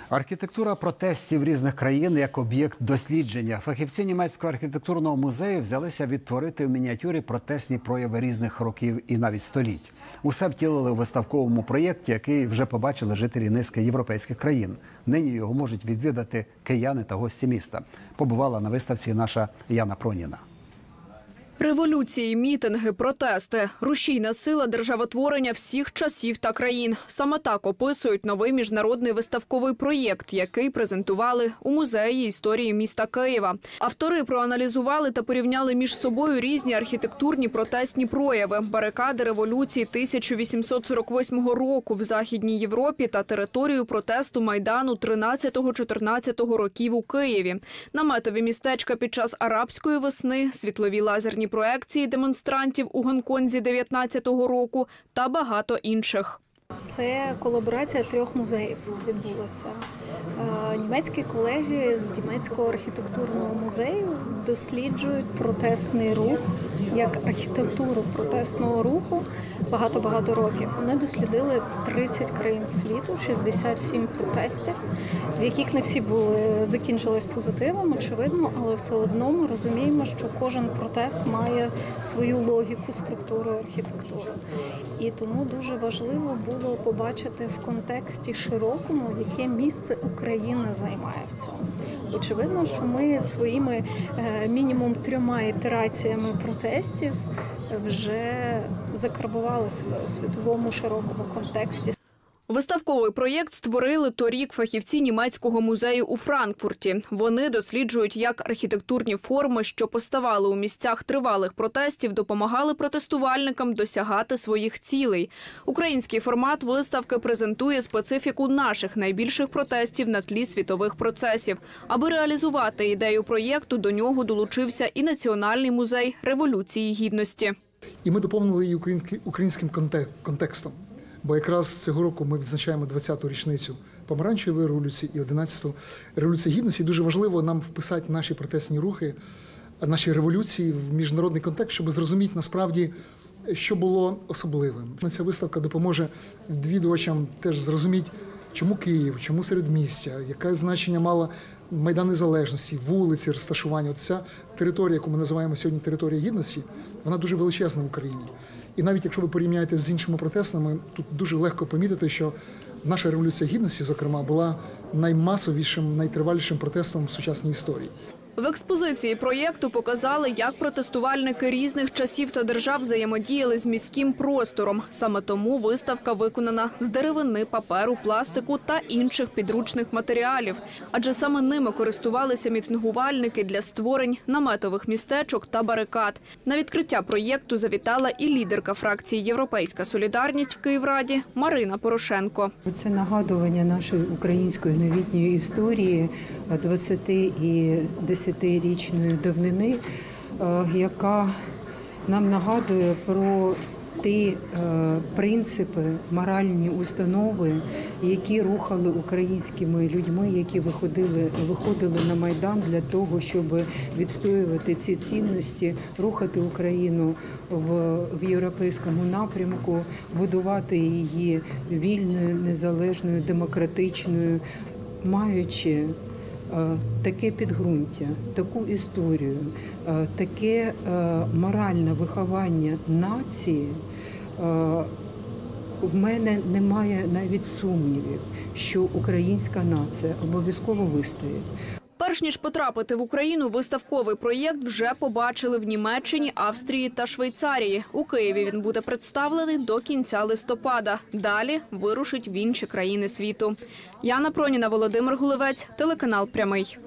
Архітектура протестів різних країн як об'єкт дослідження. Фахівці німецького архітектурного музею взялися відтворити в мініатюрі протестні прояви різних років і навіть століть. Усе втілили у виставковому проєкті, який вже побачили жителі низки європейських країн. Нині його можуть відвідати кияни та гості міста. Побувала на виставці наша Яна Проніна. Революції, мітинги, протести – рушійна сила державотворення всіх часів та країн. Саме так описують новий міжнародний виставковий проєкт, який презентували у Музеї історії міста Києва. Автори проаналізували та порівняли між собою різні архітектурні протестні прояви. Барикади революції 1848 року в Західній Європі та територію протесту Майдану 13-14 років у Києві. Наметові містечка під час арабської весни, світлові лазерні проекції демонстрантів у Гонконзі 19-го року та багато інших. Це колаборація 3 музеїв відбулася. Німецькі колеги з німецького архітектурного музею досліджують протестний рух як архітектуру протестного руху багато-багато років. Вони дослідили 30 країн світу, 67 протестів, з яких не всі закінчились позитивом, очевидно, але все одно ми розуміємо, що кожен протест має свою логіку, структуру, архітектуру. І тому дуже важливо було побачити в контексті широкому, яке місце Україна займає в цьому. Очевидно, що ми своїми мінімум 3 ітераціями протестів вже закарбували себе у світовому широкому контексті. Виставковий проєкт створили торік фахівці німецького музею у Франкфурті. Вони досліджують, як архітектурні форми, що поставали у місцях тривалих протестів, допомагали протестувальникам досягати своїх цілей. Український формат виставки презентує специфіку наших найбільших протестів на тлі світових процесів. Аби реалізувати ідею проєкту, до нього долучився і Національний музей Революції Гідності. І ми доповнили її українським контекстом. Бо якраз цього року ми відзначаємо 20-ту річницю Помаранчевої революції і 11-ту Революції Гідності. І дуже важливо нам вписати наші протестні рухи, наші революції в міжнародний контекст, щоб зрозуміти насправді, що було особливим. Ця виставка допоможе відвідувачам теж зрозуміти, чому Київ, чому середмістя, яке значення мала Майдан Незалежності, вулиці, розташування. Ця територія, яку ми називаємо сьогодні територія гідності, вона дуже величезна в Україні. І навіть якщо ви порівняєте з іншими протестами, тут дуже легко помітити, що наша Революція Гідності, зокрема, була наймасовішим, найтривалішим протестом в сучасній історії. В експозиції проєкту показали, як протестувальники різних часів та держав взаємодіяли з міським простором. Саме тому виставка виконана з деревини, паперу, пластику та інших підручних матеріалів. Адже саме ними користувалися мітингувальники для створень наметових містечок та барикад. На відкриття проєкту завітала і лідерка фракції «Європейська солідарність» в Київраді Марина Порошенко. Це нагадування нашої української новітньої історії 20 і 10-річної давнини, яка нам нагадує про ті принципи, моральні установи, які рухали українськими людьми, які виходили на Майдан для того, щоб відстоювати ці цінності, рухати Україну в європейському напрямку, будувати її вільною, незалежною, демократичною, маючи таке підґрунтя, таку історію, таке моральне виховання нації, в мене немає навіть сумнівів, що українська нація обов'язково вистоїть. Перш ніж потрапити в Україну, виставковий проєкт вже побачили в Німеччині, Австрії та Швейцарії. У Києві він буде представлений до кінця листопада. Далі вирушить в інші країни світу. Яна Проніна, Володимир Гулевець, телеканал «Прямий».